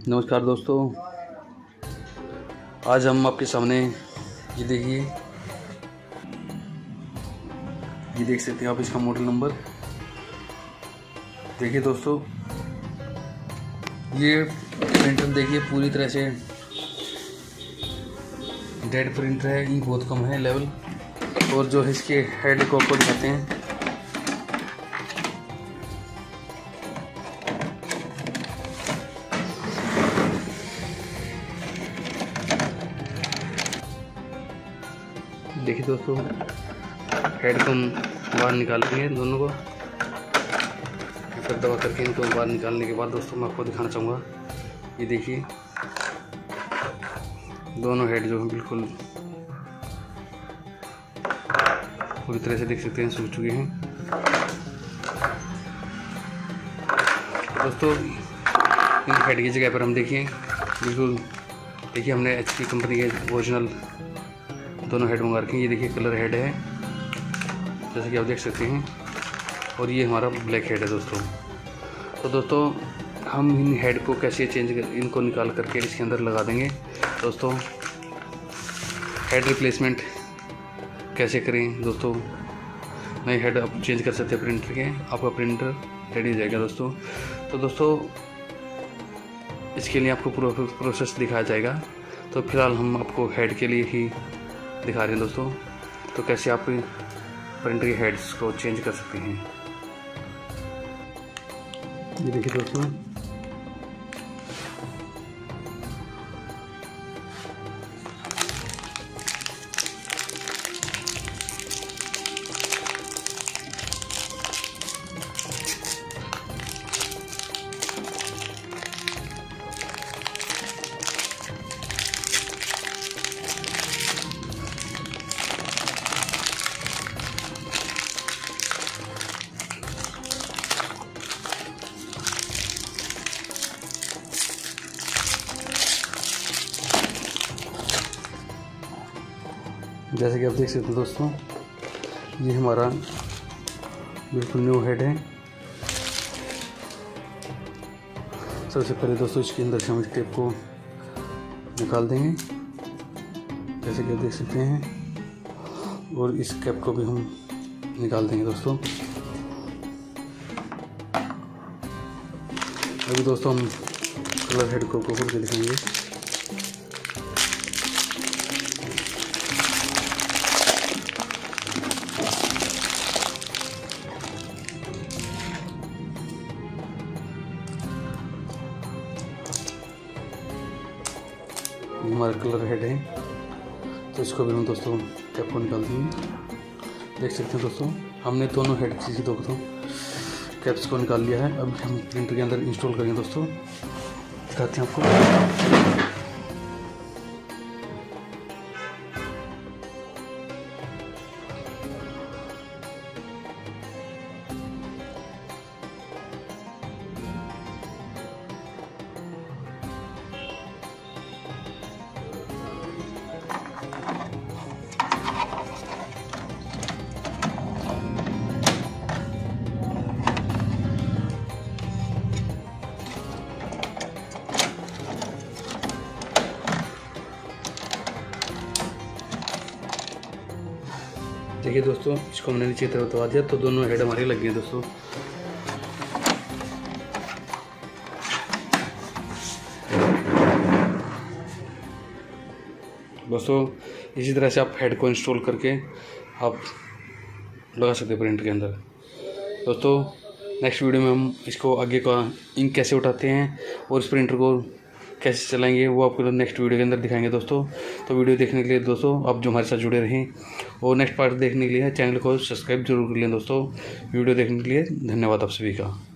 नमस्कार दोस्तों, आज हम आपके सामने ये देखिए, ये देख सकते हैं आप इसका मॉडल नंबर। देखिए दोस्तों, ये प्रिंटर देखिए पूरी तरह से डेड प्रिंटर है, इंक बहुत कम है लेवल। और जो है इसके हेड को आपको दिखाते हैं। देखिए दोस्तों, हेड को हम बाहर निकालेंगे दोनों को, फिर दबा करके इनको बाहर निकालने के बाद दोस्तों मैं आपको दिखाना चाहूँगा। ये देखिए दोनों हेड जो है बिल्कुल पूरी तरह से देख सकते हैं सूख चुके हैं। दोस्तों इन हेड की जगह पर हम देखिए बिल्कुल, देखिए हमने HP कंपनी के ओरिजिनल दोनों हेड मंगा रखे हैं। ये देखिए कलर हेड है जैसे कि आप देख सकते हैं, और ये हमारा ब्लैक हेड है दोस्तों। तो दोस्तों हम इन हेड को कैसे इनको निकाल करके इसके अंदर लगा देंगे दोस्तों। हेड रिप्लेसमेंट कैसे करें दोस्तों, नए हेड आप चेंज कर सकते हैं प्रिंटर के, आपका प्रिंटर रेडी हो जाएगा दोस्तों। तो दोस्तों इसके लिए आपको प्रोसेस दिखाया जाएगा। तो फिलहाल हम आपको हेड के लिए ही दिखा रहे हैं दोस्तों, तो कैसे आप प्रिंटर के हेड्स को चेंज कर सकते हैं। ये देखिए दोस्तों, जैसे कि आप देख सकते हैं दोस्तों, ये हमारा बिल्कुल न्यू हेड है। सबसे पहले दोस्तों इसके अंदर से हम टेप को निकाल देंगे जैसे कि आप देख सकते हैं, और इस कैप को भी हम निकाल देंगे दोस्तों। अभी दोस्तों हम कलर हेड को खोल के दिखाएंगे। हमारा कलर हेड है, तो इसको भी हम दोस्तों कैप को निकाल देंगे। देख सकते हैं दोस्तों, हमने दोनों हेड की दोस्तों कैप्स को निकाल लिया है। अब हम प्रिंटर के अंदर इंस्टॉल करेंगे दोस्तों, दिखाते हैं आपको। देखिए दोस्तों, इसको हमने नीचे तरफ दबा दिया तो दोनों हेड हमारे लग गए दोस्तों। दोस्तों इसी तरह से आप हेड को इंस्टॉल करके आप लगा सकते हैं प्रिंटर के अंदर। दोस्तों नेक्स्ट वीडियो में हम इसको आगे का इंक कैसे उठाते हैं और इस प्रिंटर को कैसे चलाएंगे वो आपको नेक्स्ट वीडियो के अंदर दिखाएंगे दोस्तों। तो वीडियो देखने के लिए दोस्तों आप जो हमारे साथ जुड़े रहें, और नेक्स्ट पार्ट देखने के लिए चैनल को सब्सक्राइब जरूर कर लें दोस्तों। वीडियो देखने के लिए धन्यवाद आप सभी का।